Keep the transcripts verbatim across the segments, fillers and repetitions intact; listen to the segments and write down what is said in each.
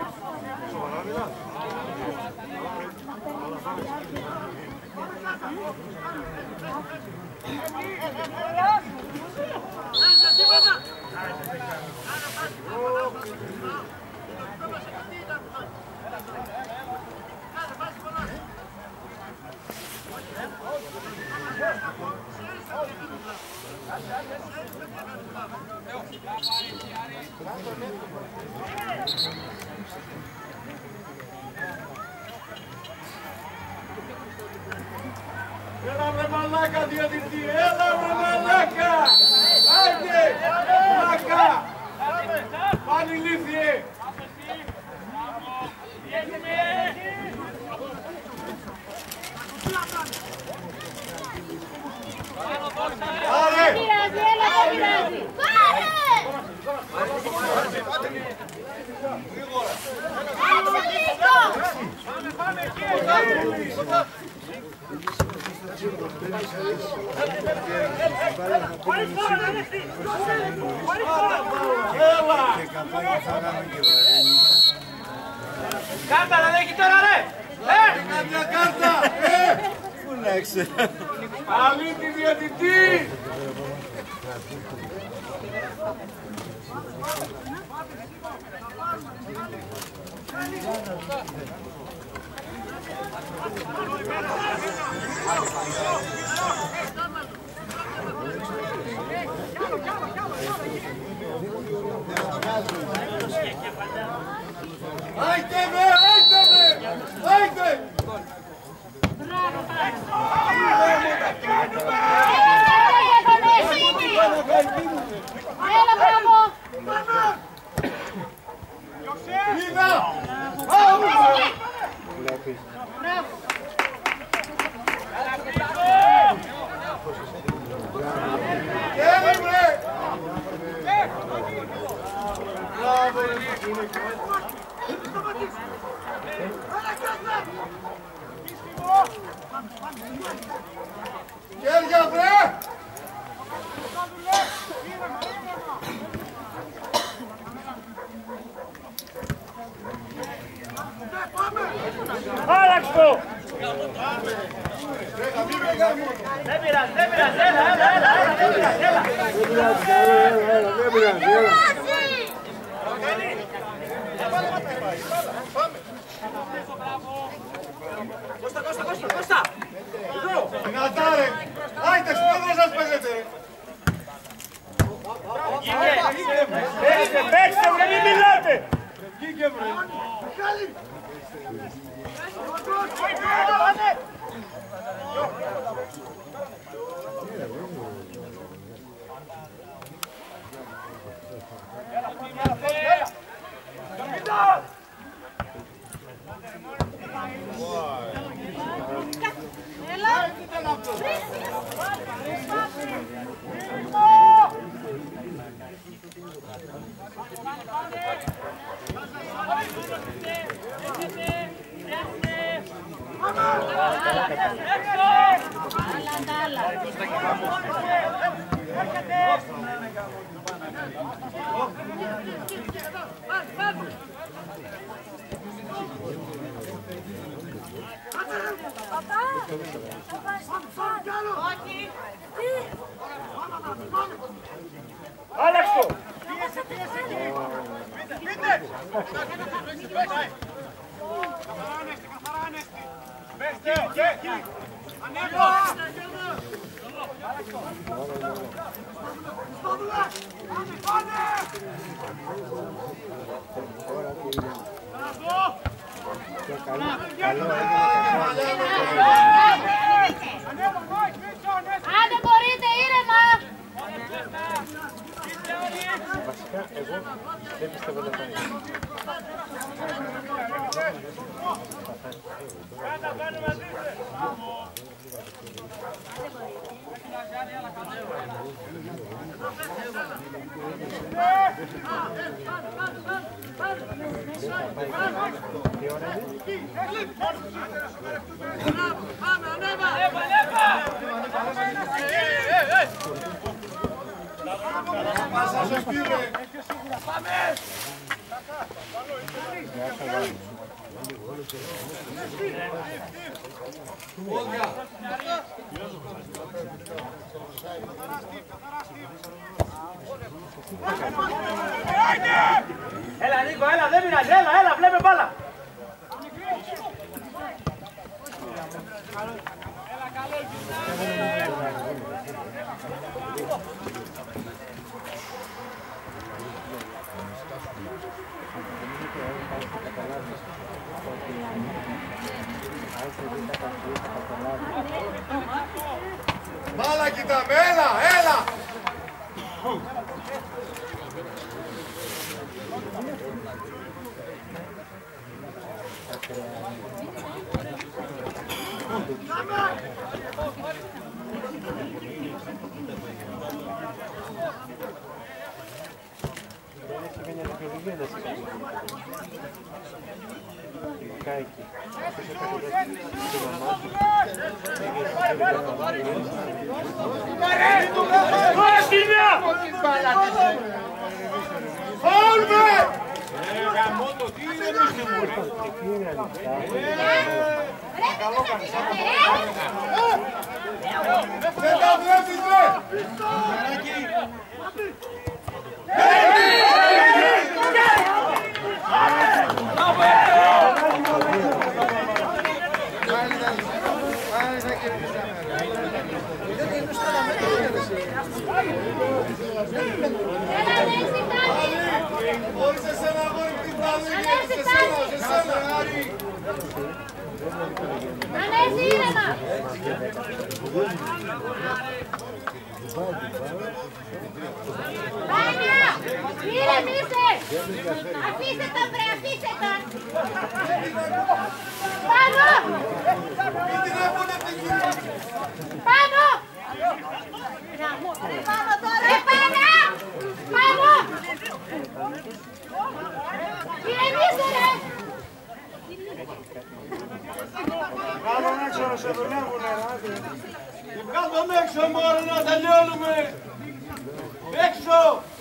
Έλα βρε μαλάκα διαιτητή, έλα βρε μαλάκα! Άιντε! Μαλάκα! Πάλι λύθιε! Άρε! Δεν πειράζει, έλα, δεν πειράζει! Πάρε! Έξω λίγο! Πάμε, πάμε εκεί! Κάρτα να δέχει τώρα ρε! Ε! Καμιά κάρτα! Ε! Πού να έξε. Αλήτη διαιτητή! Άιτε με, άιτε με, άιτε! Έλα, μπράβο! Είδα! Μπράβο! Έλα βρε! Μπράβο ρε! Χέρια βρε! Άλλαξο! Δεν πειράζει, δεν πειράζει, έλα, έλα, έλα, έλα, δεν πειράζει, έλα. Δεν πειράζει, έλα, έλα, δεν πειράζει, έλα. Κώστα, Κώστα, Κώστα, Κώστα! Εδώ! Δυνατά ρε! Άιτε, στο έδρα σας παίζετε ρε! Παίξτε, παίξτε, βρε, μην μιλάτε! Βγήκε βρε! Άλλαξο! Άντε μπορείτε, ήρεμα! Βασικά, εγώ δεν πιστεύω να πάει. Πάσα σας πήρε! Πάμε! Έλα Νίκο, έλα, δεν πειράζει, έλα, έλα, βλέπε μπάλα. Μπάλα κοιτάμε, έλα, έλα! Δεν τα βλέπεις, χωρίς εσένα αγόρι χτυπάζει, σε σένα, σε σένα. Ανέβη ήρεμα! Πάνια! Ηρεμήστε! Αφήστε τον βρε, αφήστε τον! Πάνω! Πάνω! Ρε πάνω τώρα! Ρε Πάνια! Πάνω! Ηρεμήστε ρε! Βγάλω έξω να σε δουλεύουνε, άντε. Βγάλω έξω μωρέ να τελειώνουμε. Έξω!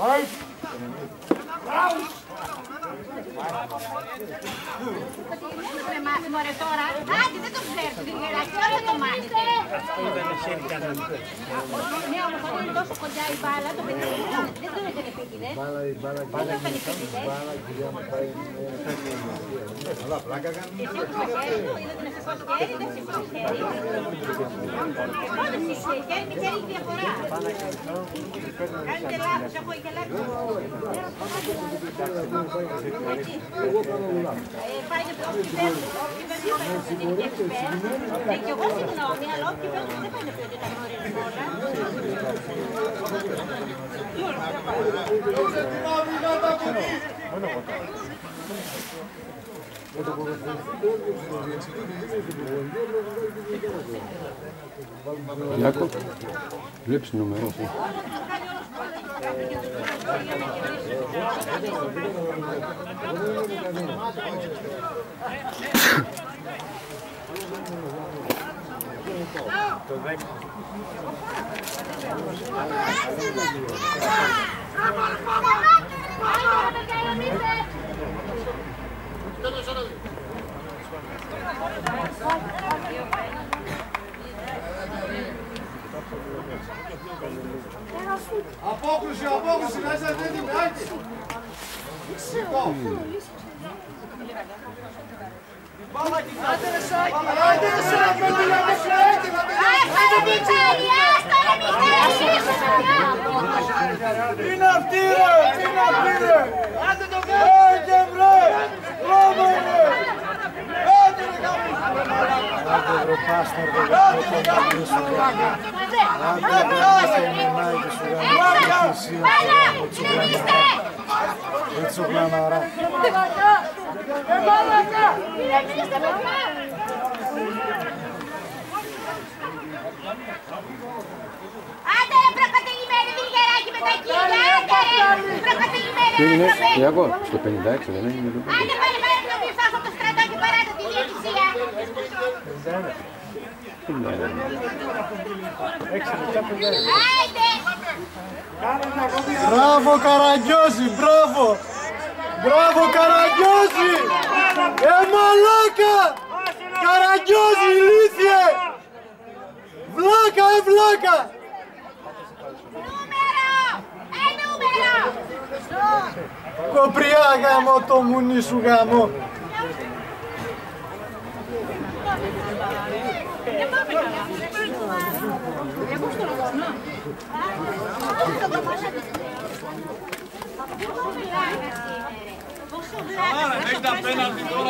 Ρε μάθει μωρέ τώρα. Άντε δεν το ξέρεις, την γεράκι, δεν το μάθετε. Ναι, όμως όταν είναι τόσο κοντά η μπάλα, το παιδί δεν το έκανε επίτηδες. Δεν το έκανε επίτηδες. Αλλά πλάκα κάνουμε. Εσύ το χέρι του, είδα την εφηφώς χέρι, δεν ψηφώς χέρι. Πότε ψηφώς χέρι, με χέρι διαφορά. Κάνετε λάθος, έχω γελάξει. Πάει και όποιοι παίρνουν, όποιοι παίρνουν την εξπέρ. Και εγώ συγγνώμη, αλλά όποιοι παίρνουν δεν πάνε πιο και τα γνωρίζουν όλα. Δώσε την άβγηνα από εκεί. Ιάκο, βλέπεις νούμερο εσύ. Το δέκα. Απόκρουση, απόκρουση, να είσαστε έτοιμοι, άντε. Άντε ρε Σάκη, άντε ρε Σάκη, άντε ρε Σάκη, Άστα ρε Μιχάλη, άστα ρε Μιχάλη! είναι αυτή ρε, είναι αυτή ρε. Άντε το βγάλε. Άντε βρε, μπράβο ρε. Άντε ρε γάμι. Άντε βρε πάσταρ, βρε γάμι. Άντε Πάλα, ηρεμήστε! Έτσι ο πλαναρά. Ηρεμήστε παιδιά! Άντε ρε προκατελημένοι βιλγεράκι με τα κύλια, άντε ρε προκατελημένοι Τι είναι, άνθρωποι! Ιάκο, στο πενήντα έξι δεν έγινε εδώ. Άντε πάλι πάλι να πεις από το στρατό και παράτα τη διαιτησία! πενήντα ένα. Έξι λεπτά πενήντα ένα. Άιντε! Μπράβο Καραγκιόζη, μπράβο. Μπράβο Καραγκιόζη! Ε μαλάκα! Καραγκιόζη ηλίθιε! Βλάκα, ε βλάκα! Ε, νούμερο! Κοπριά γάμο το μουνί σου γάμο! Άρα, δεν τα πέναλτι τώρα,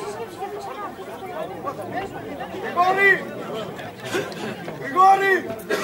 Γρηγόρη! Γρηγόρη!